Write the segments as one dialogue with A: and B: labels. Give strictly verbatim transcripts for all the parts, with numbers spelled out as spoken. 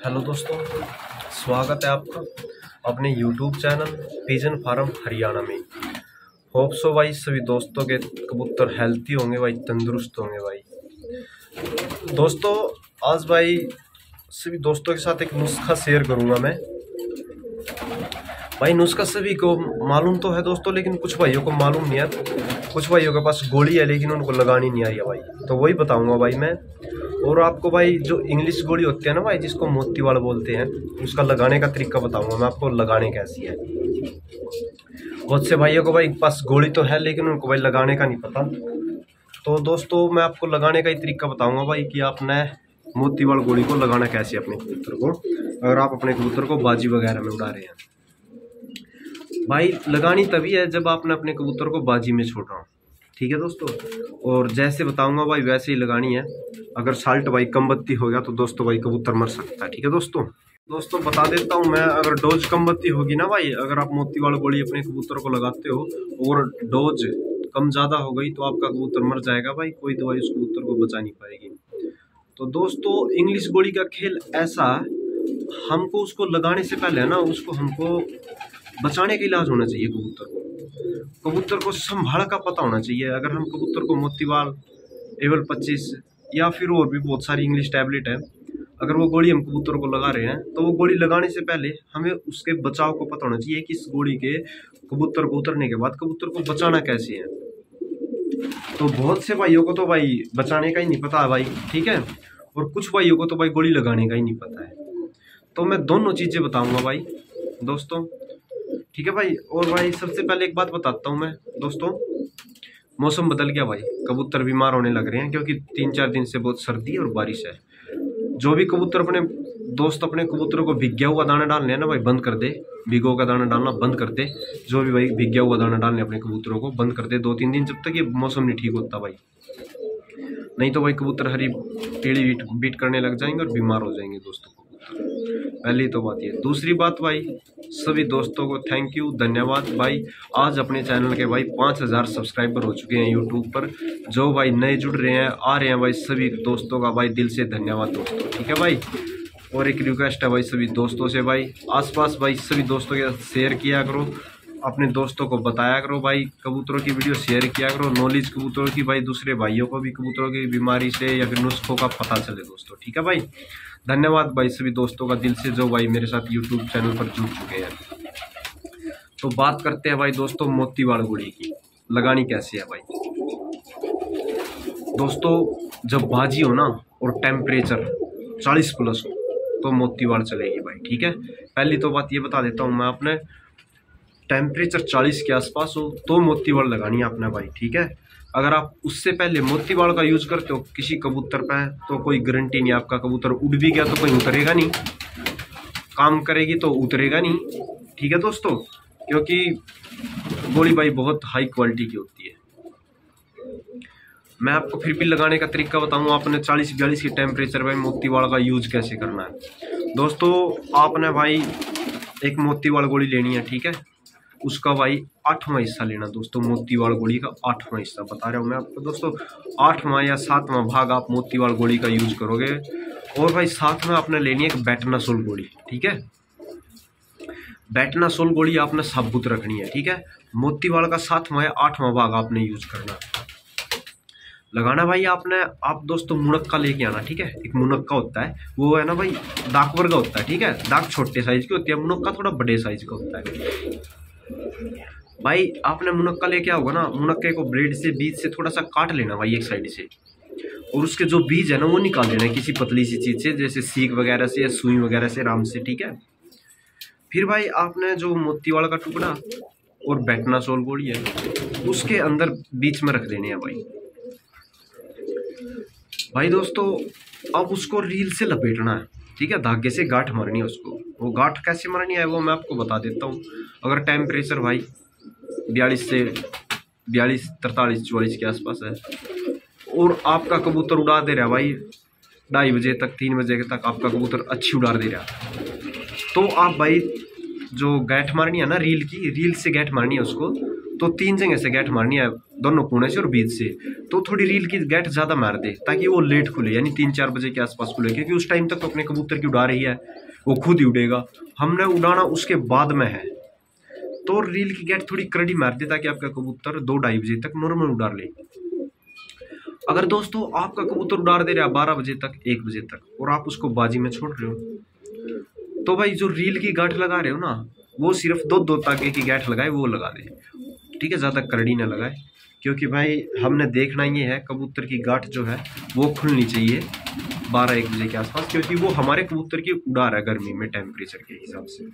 A: Hello दोस्तों, स्वागत है आपका अपने YouTube channel pigeon farm Haryana में। होप सो भाई सभी दोस्तों के कबूतर हेल्थी होंगे भाई, तंदुरुस्त होंगे भाई। दोस्तों आज भाई सभी दोस्तों के साथ एक नुस्खा शेयर करूंगा मैं भाई। नुस्खा सभी को मालूम तो है दोस्तों, लेकिन कुछ भाइयों को मालूम नहीं है। कुछ भाइयों के पास गोली है लेकिन उनको लगानी नहीं आ रही है भाई, तो वही बताऊंगा भाई मैं। और आपको भाई जो इंग्लिश गोली होती है ना भाई, जिसको मोतीवाल बोलते हैं, उसका लगाने का तरीका बताऊंगा मैं आपको, लगाने कैसी है। बहुत से भाइयों को भाई पास गोली तो है लेकिन उनको भाई लगाने का नहीं पता। तो दोस्तों मैं आपको लगाने का ही तरीका बताऊंगा भाई कि आपने मोतीवाल गोली को लगाना कैसे अपने कबूतर को, अगर आप अपने कबूतर को बाजी वगैरह में उड़ा रहे हैं भाई। लगानी तभी है जब आपने अपने कबूतर को बाजी में छोड़ा हो, ठीक है दोस्तों। और जैसे बताऊंगा भाई वैसे ही लगानी है। अगर साल्ट भाई कम बत्ती हो गया तो दोस्तों भाई कबूतर मर सकता है, ठीक है दोस्तों। दोस्तों बता देता हूं मैं, अगर डोज कम बत्ती होगी ना भाई, अगर आप मोतीवाल गोली अपने कबूतर को लगाते हो और डोज कम ज़्यादा हो गई तो आपका कबूतर मर जाएगा भाई, कोई दवाई उस कबूतर को बचा नहीं पाएगी। तो दोस्तों इंग्लिश गोली का खेल ऐसा, हमको उसको लगाने से पहले है ना, उसको हमको बचाने का इलाज होना चाहिए कबूतर को। कबूतर को संभाल का पता होना चाहिए। अगर हम कबूतर को मोतीवाल, एवल पच्चीस या फिर और भी बहुत सारी इंग्लिश टैबलेट है, अगर वो गोली हम कबूतर को लगा रहे हैं तो वो गोली लगाने से पहले हमें उसके बचाव को पता होना चाहिए कि इस गोली के कबूतर को उतरने के बाद कबूतर को बचाना कैसे है। तो बहुत से भाइयों को तो भाई बचाने का ही नहीं पता है भाई, ठीक है। और कुछ भाइयों को तो भाई गोली लगाने का ही नहीं पता है। तो मैं दोनों चीज़ें बताऊँगा भाई दोस्तों, ठीक है भाई। और भाई सबसे पहले एक बात बताता हूँ मैं दोस्तों, मौसम बदल गया भाई, कबूतर बीमार होने लग रहे हैं क्योंकि तीन चार दिन से बहुत सर्दी और बारिश है। जो भी कबूतर अपने दोस्त अपने कबूतरों को भिग गया हुआ दाना डालने हैं ना भाई, बंद कर दे। भिगो का दाना डालना बंद कर दे। जो भी भाई भिग गया हुआ दाना डालने अपने कबूतरों को बंद कर दे दो तीन दिन, जब तक ये मौसम नहीं ठीक होता भाई। नहीं तो भाई कबूतर हरी टेढ़ी बीट बीट करने लग जाएंगे और बीमार हो जाएंगे दोस्तों कबूतर। पहली तो बात ये। दूसरी बात भाई, सभी दोस्तों को थैंक यू, धन्यवाद भाई। आज अपने चैनल के भाई पाँच हज़ार सब्सक्राइबर हो चुके हैं यूट्यूब पर। जो भाई नए जुड़ रहे हैं, आ रहे हैं भाई, सभी दोस्तों का भाई दिल से धन्यवाद दोस्तों, ठीक है भाई। और एक रिक्वेस्ट है भाई सभी दोस्तों से भाई, आसपास भाई सभी दोस्तों के साथ शेयर किया करो, अपने दोस्तों को बताया करो भाई, कबूतरों की वीडियो शेयर किया करो, नॉलेज कबूतरों की भाई, दूसरे भाइयों को भी कबूतरों की बीमारी से या फिर नुस्खों का पता चले दोस्तों, ठीक है भाई। धन्यवाद भाई सभी दोस्तों का दिल से जो भाई मेरे साथ यूट्यूब चैनल पर जुड़ चुके हैं। तो बात करते हैं भाई दोस्तों मोतीवाल गोली की, लगानी कैसे है भाई। दोस्तों जब बाजी हो ना और टेम्परेचर चालीस प्लस हो तो मोतीवाल चलेगी भाई, ठीक है। पहली तो बात ये बता देता हूँ मैं, आपने टेम्परेचर चालीस के आसपास हो तो मोतीवाल लगानी है आपने भाई, ठीक है। अगर आप उससे पहले मोतीवाल का यूज करते हो किसी कबूतर पे तो कोई गारंटी नहीं, आपका कबूतर उड़ भी गया तो कोई उतरेगा नहीं, काम करेगी तो उतरेगा नहीं, ठीक है दोस्तों। क्योंकि गोली भाई बहुत हाई क्वालिटी की होती है। मैं आपको फिर भी लगाने का तरीका बताऊंगा। आपने चालीस बयालीस की टेम्परेचर में मोतीवाल का यूज कैसे करना है दोस्तों। आपने भाई एक मोतीवाल गोली लेनी है, ठीक है। उसका भाई आठवां हिस्सा लेना दोस्तों, मोतीवाल गोली का आठवां हिस्सा बता रहा हूँ मैं आपको दोस्तों। आठवां या सातवां भाग आप मोतीवाल गोली का यूज करोगे। और भाई साथ में आपने लेनी है एक बेटनासोल गोली, ठीक है। बेटनासोल गोली आपने साबुत रखनी है, ठीक है। मोतीवाल का सातवां या आठवां भाग आपने यूज करना लगाना भाई। आपने आप दोस्तों मुनक्का लेके आना, ठीक है। एक मुनक्का होता है, वो है ना भाई दाक वर्गा होता है, ठीक है। दाक छोटे साइज की होती है, मुनक्का थोड़ा बड़े साइज का होता है भाई। आपने मुनक्का लेके आओगे ना, मुनक्के को ब्लेड से बीच से थोड़ा सा काट लेना भाई एक साइड से, और उसके जो बीज है ना वो निकाल लेना किसी पतली सी चीज से, जैसे सीख वगैरह से या सुई वगैरह से, आराम से, ठीक है। फिर भाई आपने जो मोतीवाल का टुकड़ा और बेटनासोल गोली है उसके अंदर बीच में रख देने हैं भाई। भाई दोस्तों अब उसको रील से लपेटना है, ठीक है। धागे से गांठ मारनी है उसको। वो गांठ कैसे मारनी है वो मैं आपको बता देता हूँ। अगर टेम्परेचर भाई बयालीस से बयालीस तरतालीस चौवालीस के आसपास है और आपका कबूतर उड़ा दे रहा भाई ढाई बजे तक, तीन बजे तक आपका कबूतर अच्छी उड़ा दे रहा, तो आप भाई जो गांठ मारनी है ना रील की, रील से गांठ मारनी है उसको, तो तीन जगह से गैठ मारनी है, दोनों कोने से और बीच से। तो थोड़ी रील की गैठ ज़्यादा मार दे ताकि वो लेट खुले, यानी तीन चार बजे के आसपास खुले, क्योंकि उस टाइम तक तो अपने कबूतर की उड़ा रही है, वो खुद ही उड़ेगा। हमने उड़ाना उसके बाद में है, तो रील की गैठ थोड़ी करड़ी मार दे ताकि आपका कबूतर दो ढाई बजे तक नॉर्मल उड़ा ले। अगर दोस्तों आपका कबूतर उड़ा दे रहा है बारह बजे तक, एक बजे तक, और आप उसको बाजी में छोड़ रहे हो, तो भाई जो रील की गांठ लगा रहे हो ना, वो सिर्फ दो दो ताके की गांठ लगाए वो लगा दे, ठीक है, ज़्यादा करड़ी ना लगाए। क्योंकि भाई हमने देखना ये है कबूतर की गांठ जो है वो खुलनी चाहिए बारह एक बजे के आसपास, क्योंकि वो हमारे कबूतर की उड़ा रहा है गर्मी में टेम्परेचर के हिसाब से।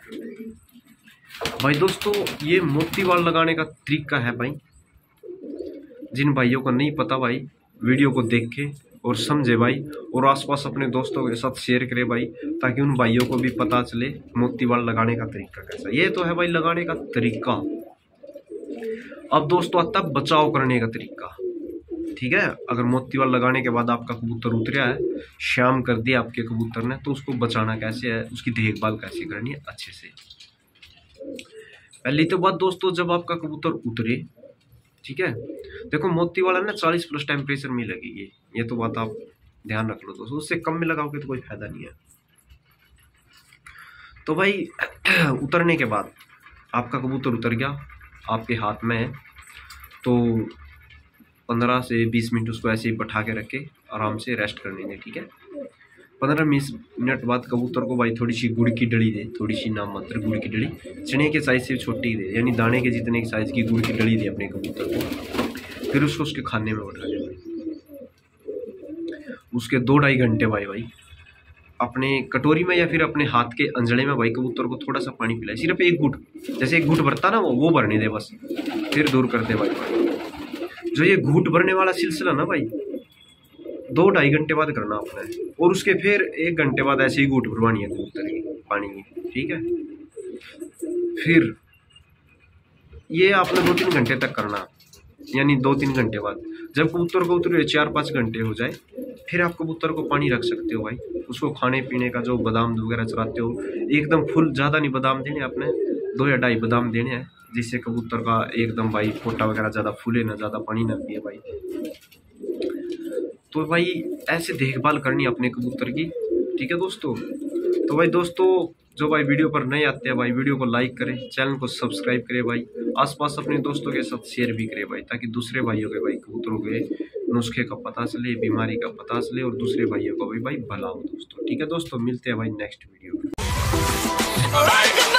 A: भाई दोस्तों ये मोती वाल लगाने का तरीका है भाई, जिन भाइयों को नहीं पता भाई वीडियो को देख के और समझे भाई, और आसपास अपने दोस्तों के साथ शेयर करे भाई, ताकि उन भाइयों को भी पता चले मोती वाल लगाने का तरीका कैसा। ये तो है भाई लगाने का तरीका। अब दोस्तों आता है बचाव करने का तरीका, ठीक है। अगर मोती वाल लगाने के बाद आपका कबूतर उतरा है, शाम कर दिया आपके कबूतर ने, तो उसको बचाना कैसे है, उसकी देखभाल कैसे करनी है अच्छे से। पहली तो बात दोस्तों, जब आपका कबूतर उतरे, ठीक है, देखो मोती वाला ना चालीस प्लस टेम्परेचर में लगेगी, ये तो बात आप ध्यान रख लो दोस्तों, उससे कम में लगाओगे तो कोई फायदा नहीं है। तो भाई उतरने के बाद आपका कबूतर उतर गया, आपके हाथ में है, तो पंद्रह से बीस मिनट उसको ऐसे ही बैठा के रखे, आराम से रेस्ट करने दें, ठीक है। पंद्रह बीस मिनट बाद कबूतर को भाई थोड़ी सी गुड़ की डली दे, थोड़ी सी नाम मात्र गुड़ की डली, चने के साइज से छोटी दे, यानी दाने के जितने की साइज की गुड़ की डली दे अपने कबूतर को। फिर उसको उसके खाने में बैठा दे भाई। उसके दो ढाई घंटे भाई भाई अपने कटोरी में या फिर अपने हाथ के अंजड़े में भाई कबूतर को थोड़ा सा पानी पिलाए, सिर्फ एक घूट, जैसे एक घूट भरता ना वो वो भरने दे बस, फिर दूर कर दे भाई। जो ये घूट भरने वाला सिलसिला ना भाई दो ढाई घंटे बाद करना आपने, और उसके फिर एक घंटे बाद ऐसे ही घूट भरवानी है कबूतर की पानी की, ठीक है। फिर ये आपने दो तीन घंटे तक करना, यानी दो तीन घंटे बाद जब कबूतर को उतरे चार पाँच घंटे हो जाए, फिर आप कबूतर को पानी रख सकते हो भाई। उसको खाने पीने का जो बादाम वगैरह चलाते हो, एकदम फुल ज़्यादा नहीं बादाम देने आपने, दो या ढाई बादाम देने हैं, जिससे कबूतर का एकदम भाई पोटा वगैरह ज़्यादा फूले ना, ज़्यादा पानी ना पिए भाई। तो भाई ऐसे देखभाल करनी है अपने कबूतर की, ठीक है दोस्तों। तो भाई दोस्तों जो भाई वीडियो पर नए आते हैं भाई, वीडियो को लाइक करें, चैनल को सब्सक्राइब करें भाई, आसपास अपने दोस्तों के साथ शेयर भी करें भाई, ताकि दूसरे भाइयों के भाई कबूतरों के नुस्खे का पता चले, बीमारी का पता चले, और दूसरे भाइयों को भी भाई भला हो दोस्तों, ठीक है दोस्तों। मिलते हैं भाई नेक्स्ट वीडियो में।